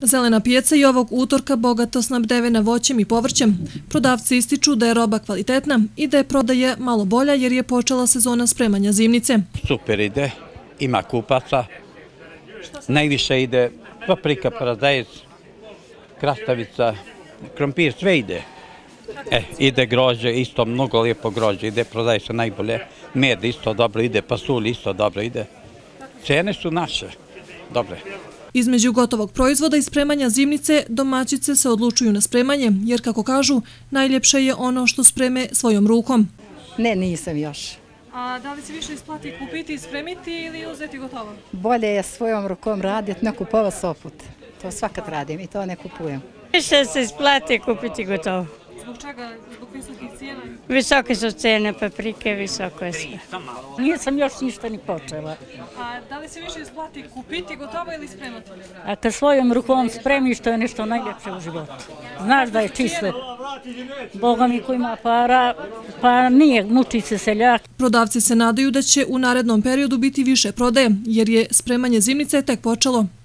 Zelena pijaca i ovog utorka bogato snabdevena voćem i povrćem. Prodavci ističu da je roba kvalitetna i da je prodaja malo bolja jer je počela sezona spremanja zimnice. Super ide, ima kupaca, najviše ide paprika, paradajz, krastavica, krompir, sve ide. Ide grožđe, isto mnogo lijepo grožđe, ide, prodaje se najbolje, med isto dobro ide, pasulj isto dobro ide. Cene su naše, dobre. Između gotovog proizvoda i spremanja zimnice, domaćice se odlučuju na spremanje, jer kako kažu, najljepše je ono što spreme svojom rukom. Ne, nisam još. A da li se više isplati kupiti, spremiti ili uzeti gotovo? Bolje je svojom rukom raditi, ne kupovati soput. To svakat radim i to ne kupujem. Više se isplati kupiti gotovo. Zbog čega? Zbog visokih cijena? Visoke su cene paprike, visoko je sve. Nisam još ništa ni počela. A da li se više isplati kupiti gotovo ili spremati? A kad svojom rukom spremiš, to je nešto najljepše u životu. Znaš da je čisto. Boga mi ko ima para, pa nije, muči se seljak. Prodavci se nadaju da će u narednom periodu biti više prodaje, jer je spremanje zimnice tek počelo.